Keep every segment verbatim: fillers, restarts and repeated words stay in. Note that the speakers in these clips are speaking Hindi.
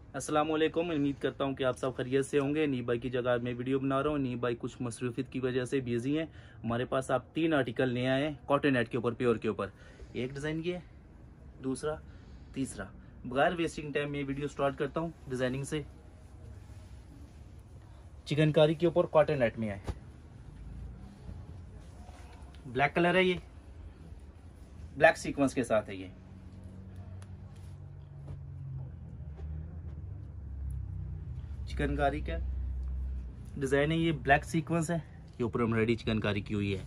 अस्सलाम वालेकुम। उम्मीद करता हूँ कि आप सब खैरियत से होंगे। नी भाई की जगह मैं वीडियो बना रहा हूँ। नी भाई कुछ मसरूफियत की वजह से बिजी हैं। हमारे पास आप तीन आर्टिकल ले आए हैं कॉटन नेट के ऊपर, प्योर के ऊपर। एक डिज़ाइन ये, दूसरा, तीसरा। बगैर वेस्टिंग टाइम में वीडियो स्टार्ट करता हूँ डिज़ाइनिंग से। चिकनकारी के ऊपर कॉटन नेट में आए, ब्लैक कलर है, ये ब्लैक सीक्वेंस के साथ है। ये चिकनकारी का डिजाइन है, ये ब्लैक सीक्वेंस है। ये ऊपर एम्ब्रॉयडरी चिकनकारी की हुई है।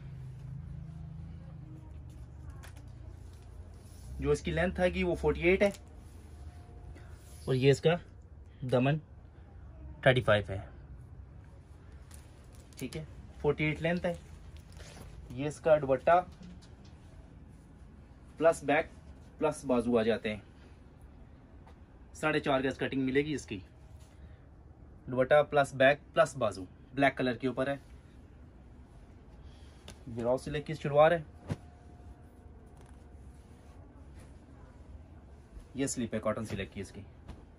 जो इसकी लेंथ है कि वो अड़तालीस है और ये इसका दमन पैंतीस है। ठीक है, अड़तालीस लेंथ है। ये इसका दुपट्टा प्लस बैक प्लस बाजू आ जाते हैं। साढ़े चार गज कटिंग मिलेगी इसकी। दुपट्टा प्लस बैक प्लस बाजू ब्लैक कलर के ऊपर है। ब्लाउज सिलेक्ट की शुरुआत है। ये स्लीप है कॉटन सिलेक्ट की इसकी।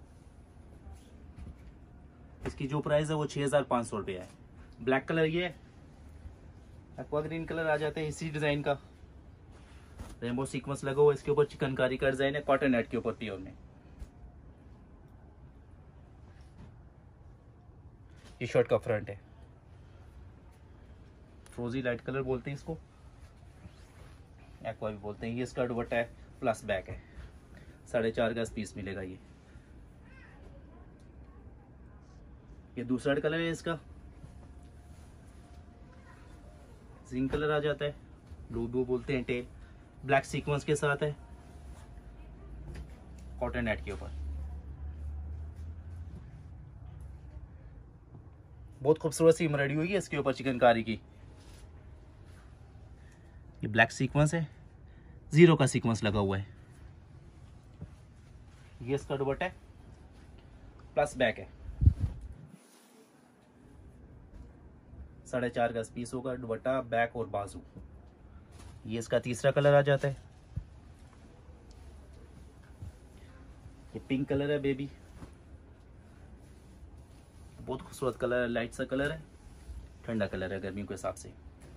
इसकी जो प्राइस है वो छह हजार पाँच सौ रुपये है। ब्लैक कलर ये है, एक्वा ग्रीन कलर आ जाते हैं इसी डिजाइन का। रेनबो सीक्वेंस लगा हुआ इसके ऊपर। चिकनकारी का डिजाइन है कॉटन नेट के ऊपर प्योर में। ये शर्ट का फ्रंट है, फ्रोजी लाइट कलर बोलते हैं इसको, एक्वा भी बोलते हैं। ये इसका दुपट्टा है प्लस बैक है। साढ़े चार गज पीस मिलेगा ये। ये दूसरा कलर है इसका, जिंक कलर आ जाता है, ब्लू ब्लू बोलते हैं टेल। ब्लैक सीक्वेंस के साथ है कॉटन नेट के ऊपर। बहुत खूबसूरत सी एम्ब्रॉयडरी हुई है इसके ऊपर चिकनकारी की। ये ब्लैक सीक्वेंस है, जीरो का सीक्वेंस लगा हुआ है। ये इसका दुपट्टा है प्लस बैक है। साढ़े चार गज पीस होगा, दुपट्टा बैक और बाजू। ये इसका तीसरा कलर आ जाता है। ये पिंक कलर है बेबी, बहुत खूबसूरत कलर है। लाइट सा कलर है, ठंडा कलर है गर्मियों के हिसाब से।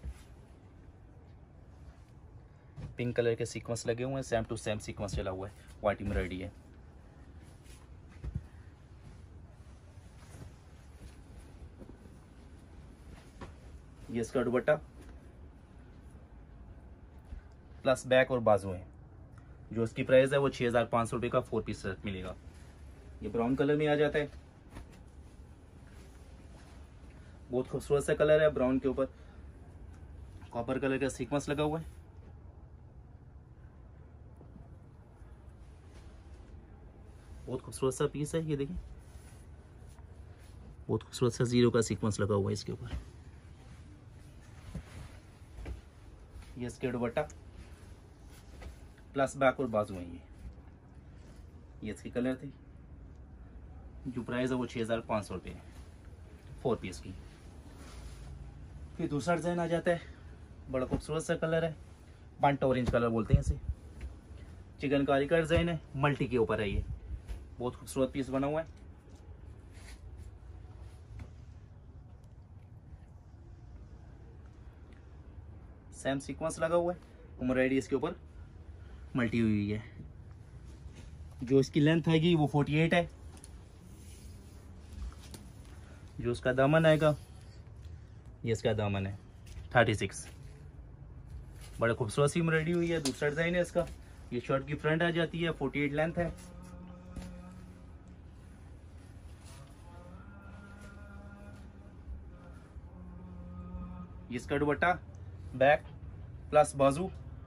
पिंक कलर के सीक्वेंस लगे हुए हैं, सेम टू सेम सीक्वेंस चला हुआ है। व्हाइट एम्ब्रॉयडरी है। ये इसका दुपट्टा प्लस बैक और बाजू है। जो इसकी प्राइस है वो छह हजार पाँच सौ रुपये का फोर पीस सेट मिलेगा। ये ब्राउन कलर में आ जाता है, बहुत खूबसूरत सा कलर है। ब्राउन के ऊपर कॉपर कलर का सीक्वेंस लगा हुआ है। बहुत खूबसूरत सा पीस है, ये देखिए, बहुत खूबसूरत सा जीरो का सीक्वेंस लगा हुआ है इसके ऊपर। ये इसके दुपट्टा प्लस बैक और बाजू है। ये ये इसके कलर थे। जो प्राइस है वो छह हजार पाँच सौ रुपये है फोर पीस की। फिर दूसरा डिजाइन आ जाता है, बड़ा खूबसूरत सा कलर है, बंट ऑरेंज कलर बोलते हैं इसे। चिकनकारी का डिजाइन है, मल्टी के ऊपर है। ये बहुत खूबसूरत पीस बना हुआ है। सेम सीक्वेंस लगा हुआ है, एम्ब्रॉयडरी इसके ऊपर मल्टी हुई है। जो इसकी लेंथ आएगी वो अड़तालीस है। जो इसका दामन आएगा, ये इसका दामन है छत्तीस। बड़ा खूबसूरत सी एम्ब्रॉयडरी हुई है। दूसरा डिजाइन है इसका। ये शर्ट की फ्रंट आ जाती है, अड़तालीस लेंथ है। ये इसका दुपट्टा बैक प्लस बाजू।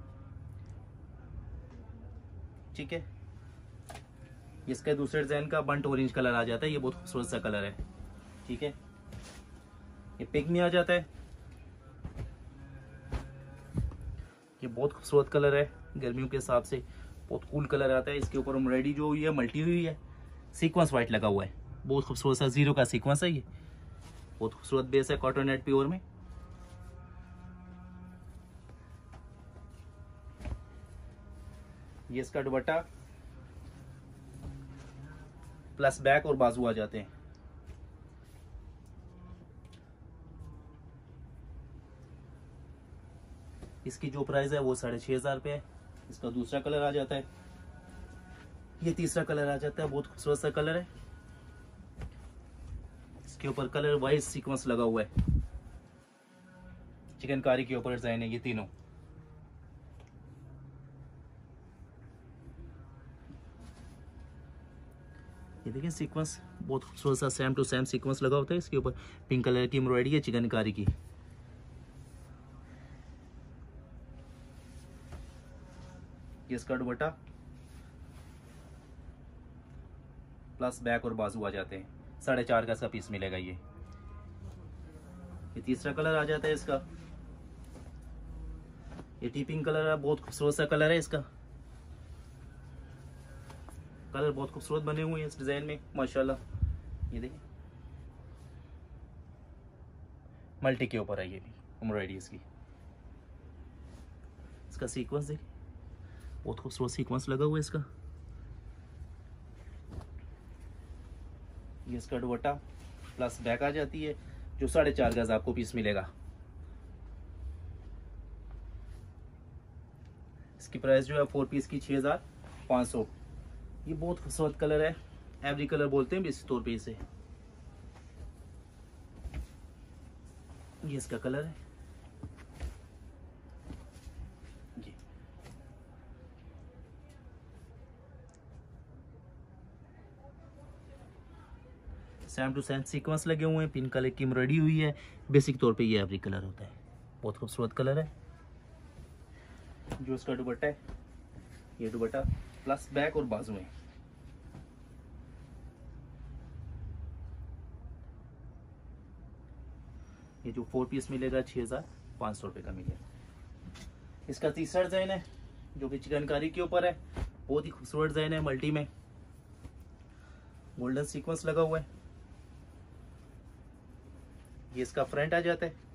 ठीक है, इसका दूसरे डिजाइन का बंट ऑरेंज कलर आ जाता है। ये बहुत खूबसूरत सा कलर है। ठीक है, ये पिंक में आ जाता है। ये बहुत खूबसूरत कलर है, गर्मियों के हिसाब से बहुत कूल कलर आता है। इसके ऊपर एम्ब्रॉयडरी जो हुई है मल्टी हुई है, सीक्वेंस व्हाइट लगा हुआ है। बहुत खूबसूरत सा जीरो का सीक्वेंस है। ये बहुत खूबसूरत बेस है कॉटन नेट प्योर में। ये इसका दुपट्टा प्लस बैक और बाजू आ जाते हैं। इसकी जो प्राइस है वो साढ़े छः हजार रुपये है। इसका दूसरा कलर आ जाता है, ये तीसरा कलर आ जाता है, बहुत खूबसूरत सा कलर है। इसके ऊपर कलर वाइज सीक्वेंस लगा हुआ है, चिकनकारी के ऊपर डिजाइन है ये तीनों। ये देखिए सीक्वेंस बहुत खूबसूरत सा सेम टू सेम सीक्वेंस लगा होता है। इसके ऊपर पिंक कलर की एम्ब्रॉयडरी है चिकनकारी की। ये इसका दुपट्टा प्लस बैक और बाजू आ जाते हैं, साढ़े चार का इसका पीस मिलेगा। ये ये तीसरा कलर आ जाता है इसका, ये टी पिंक कलर है, बहुत खूबसूरत सा कलर है। इसका कलर बहुत खूबसूरत बने हुए हैं इस डिजाइन में माशाल्लाह। ये देखिए मल्टी के ऊपर है ये भी एम्ब्रॉयडरी इसकी। इसका सीक्वेंस देखिए बहुत खूबसूरत सीक्वेंस लगा हुआ है इसका। ये इसका दुपट्टा प्लस बैक आ जाती है, जो साढ़े चार गज आपको पीस मिलेगा। इसकी प्राइस जो है फोर पीस की छः हजार पाँच सौ। ये बहुत खूबसूरत कलर है, एवरी कलर बोलते हैं बेसिक तौर पे इसे। ये इसका कलर है, ये सेम टू सेम सीक्वेंस लगे हुए हैं, पिंक कलर की एम्ब्रॉयडरी हुई है। बेसिक तौर पे ये एवरी कलर होता है, बहुत खूबसूरत कलर है। जो इसका दुपट्टा है, ये दुपट्टा प्लस बैक और बाजू है। ये जो फोर पीस मिलेगा छः हजार पाँच सौ रुपये का मिलेगा। इसका तीसरा डिजाइन है जो कि चिकनकारी के ऊपर है, बहुत ही खूबसूरत डिजाइन है, मल्टी में गोल्डन सीक्वेंस लगा हुआ है। ये इसका फ्रंट आ जाता है,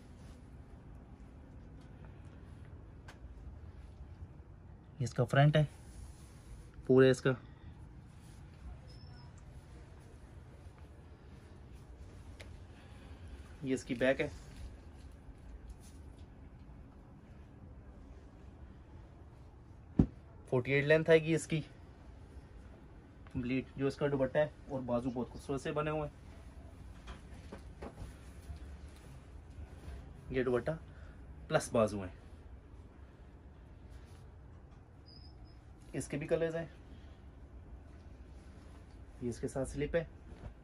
ये इसका फ्रंट है पूरे इसका। ये इसकी बैक है, फोर्टी एट लेंथ आएगी इसकी कंप्लीट। जो इसका दुपट्टा है और बाजू बहुत खूबसूरत से बने हुए हैं। ये दुपट्टा प्लस बाजू है। इसके भी कलर्स हैं, ये इसके साथ स्लिप है।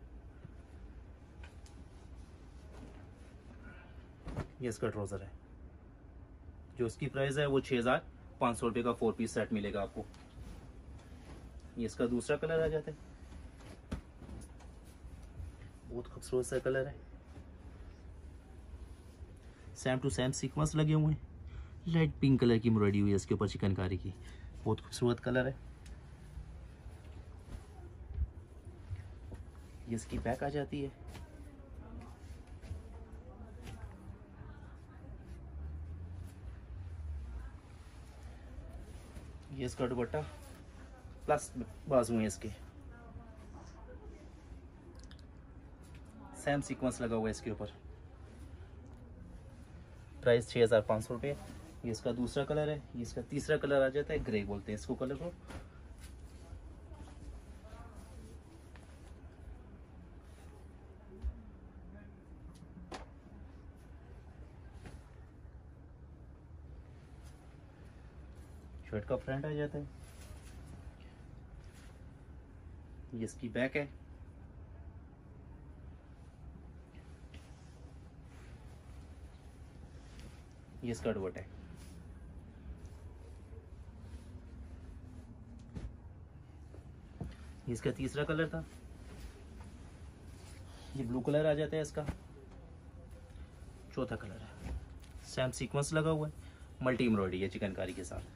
ये इसका ट्राउजर है, जो इसकी प्राइस है वो छः हजार पाँच सौ रुपये का फोर पीस सेट मिलेगा आपको। ये इसका दूसरा कलर आ जाता है, बहुत खूबसूरत सा कलर है, सेम टू सेम सीक्वेंस लगे हुए हैं। लाइट पिंक कलर की एम्ब्रॉयडरी हुई है इसके ऊपर चिकनकारी की, बहुत खूबसूरत कलर है। ये इसकी बैक आ जाती है, ये इसका दुपट्टा प्लस बाजू है इसके, सेम सीक्वेंस लगा हुआ है इसके ऊपर। प्राइस छः हजार पाँच सौ रुपये। ये इसका दूसरा कलर है, ये इसका तीसरा कलर आ जाता है, ग्रे बोलते हैं इसको कलर को। शर्ट का फ्रंट आ जाता है, ये इसकी बैक है, ये इसका दुपट्टा है। ये इसका तीसरा कलर था, ये ब्लू कलर आ जाता है इसका। चौथा कलर है, सेम सीक्वेंस लगा हुआ है, मल्टी एम्ब्रॉयडरी है चिकनकारी के साथ।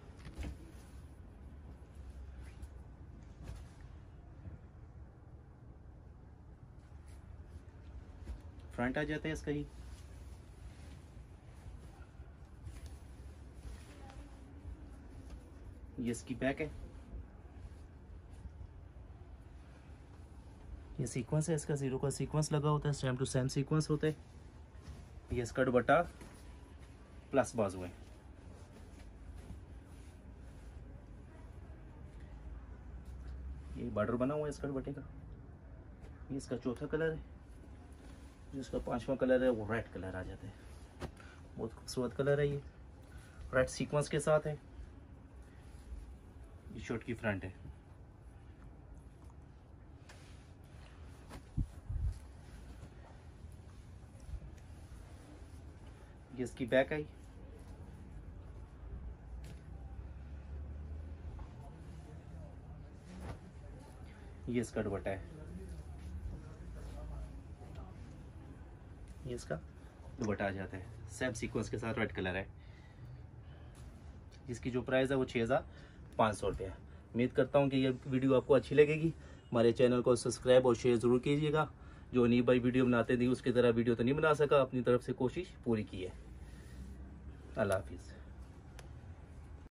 फ्रंट आ जाता है इसका ही, ये इसकी बैक है, ये सीक्वेंस है इसका, जीरो का सीक्वेंस लगा होता है, सेम टू सेम सीक्वेंस होता है। ये इसका दुपट्टा प्लस बाजू है। ये बॉर्डर बना हुआ है इसका दुपट्टे का। ये इसका चौथा कलर है। जिसका पांचवा कलर है वो रेड कलर आ जाता है। बहुत खूबसूरत कलर है ये, रेड सीक्वेंस के साथ है। ये शर्ट की फ्रंट है। ये इसकी बैक आई। ये इसका दुपट्टा है। ये इसका दुपट्टा आ जाता है, सेम सीक्वेंस के साथ रेड कलर है। जिसकी जो प्राइस है वो छः हज़ार पाँच सौ रुपये है। उम्मीद करता हूँ कि ये वीडियो आपको अच्छी लगेगी। हमारे चैनल को सब्सक्राइब और शेयर ज़रूर कीजिएगा। जो नहीं भाई वीडियो बनाते नहीं उसकी तरह वीडियो तो नहीं बना सका, अपनी तरफ से कोशिश पूरी की है। अल्लाह हाफिज़।